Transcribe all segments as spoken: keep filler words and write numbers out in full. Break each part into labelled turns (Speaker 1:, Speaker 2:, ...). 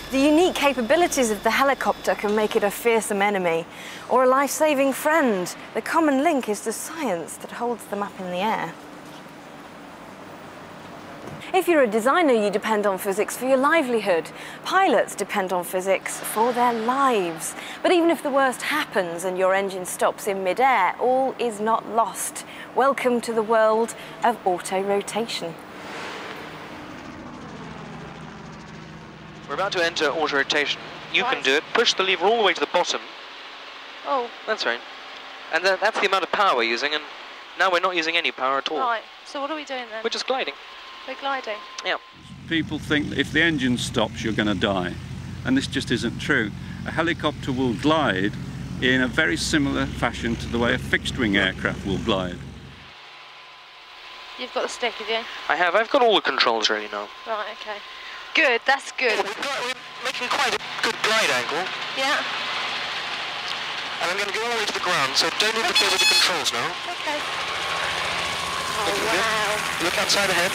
Speaker 1: The unique capabilities of the helicopter can make it a fearsome enemy or a life-saving friend. The common link is the science that holds them up in the air. If you're a designer, you depend on physics for your livelihood. Pilots depend on physics for their lives. But even if the worst happens and your engine stops in mid-air, all is not lost. Welcome to the world of auto-rotation.
Speaker 2: We're about to enter auto-rotation. You
Speaker 3: Right.
Speaker 2: can do it. Push the lever all the way to the bottom.
Speaker 3: Oh,
Speaker 2: That's right. And then that's the amount of power we're using, and now we're not using any power at all.
Speaker 3: right. So what are we doing then?
Speaker 2: We're just gliding.
Speaker 3: We're gliding.
Speaker 2: Yeah.
Speaker 4: People think that if the engine stops, you're going to die. And this just isn't true. A helicopter will glide in a very similar fashion to the way a fixed-wing aircraft will glide.
Speaker 3: You've got the stick, have you?
Speaker 2: I have. I've got all the controls ready now.
Speaker 3: Right, okay. Good, that's good.
Speaker 2: We've got, we're making quite a good glide angle,
Speaker 3: Yeah.
Speaker 2: and I'm going to go all the way to the ground, so don't interfere with the controls now.
Speaker 3: Okay. Oh,
Speaker 2: Looking
Speaker 3: wow.
Speaker 2: good. Look outside ahead.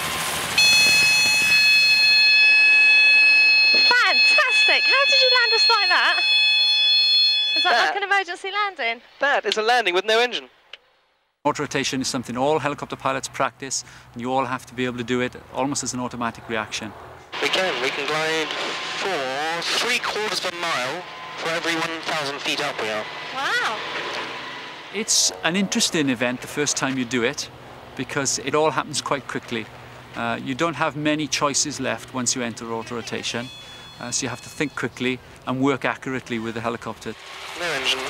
Speaker 3: Fantastic! How did you land us like that? Is that,
Speaker 2: That-
Speaker 3: like an emergency landing?
Speaker 2: That is a landing with no engine.
Speaker 5: Auto-rotation is something all helicopter pilots practice, and you all have to be able to do it almost as an automatic reaction.
Speaker 2: We can. We can glide for three quarters of a mile for every one thousand feet up we are.
Speaker 3: Wow.
Speaker 5: It's an interesting event the first time you do it, because it all happens quite quickly. Uh, you don't have many choices left once you enter auto-rotation, uh, so you have to think quickly and work accurately with the helicopter.
Speaker 2: No engine.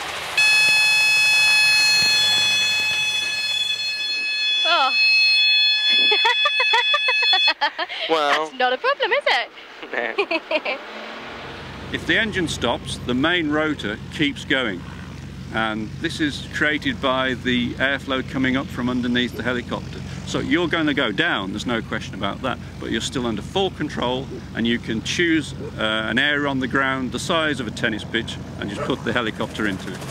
Speaker 3: Oh.
Speaker 2: Well,
Speaker 3: That's not a problem, is it?
Speaker 2: no.
Speaker 4: If the engine stops, the main rotor keeps going. And this is created by the airflow coming up from underneath the helicopter. So you're going to go down, there's no question about that, but you're still under full control, and you can choose uh, an area on the ground the size of a tennis pitch and just put the helicopter into it.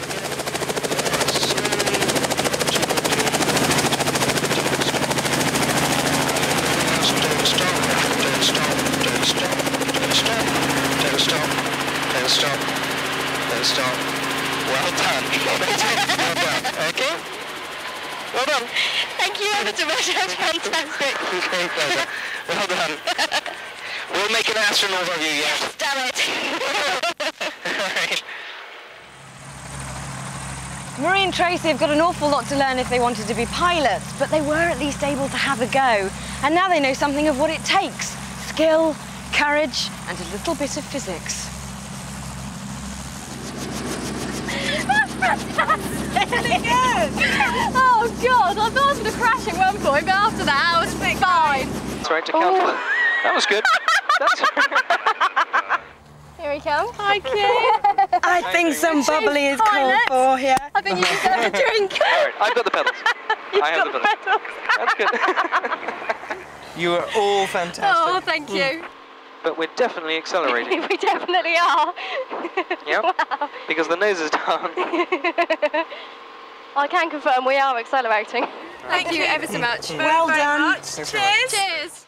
Speaker 2: Stop. Don't stop. Well done. Well done. Okay? Well done.
Speaker 3: Thank you ever so much, that's fantastic.
Speaker 2: Okay, well done. Well done. We'll make an astronaut of you yet.
Speaker 3: Damn it.
Speaker 2: Alright.
Speaker 1: Marie and Tracy have got an awful lot to learn if they wanted to be pilots, but they were at least able to have a go. And now they know something of what it takes. Skill, courage, and a little bit of physics.
Speaker 3: Really good. Oh God, I thought I was going to crash at one point, but after that I was fine.
Speaker 2: That's right, to count.
Speaker 3: Oh.
Speaker 2: That was good. That's
Speaker 3: Here we come. Hi, Q.
Speaker 1: I think some bubbly is called
Speaker 3: Pilot.
Speaker 1: for here.
Speaker 3: I think you deserve a drink.
Speaker 2: Alright, I've got the pedals. I have the pedals. That's good. You are all fantastic.
Speaker 3: Oh, thank you.
Speaker 2: But we're definitely accelerating.
Speaker 3: We definitely are.
Speaker 2: Yep.
Speaker 3: Wow.
Speaker 2: Because the nose is down.
Speaker 3: I can confirm we are accelerating. Thank you ever so much.
Speaker 1: Well done.
Speaker 2: Thanks very much.
Speaker 3: Cheers.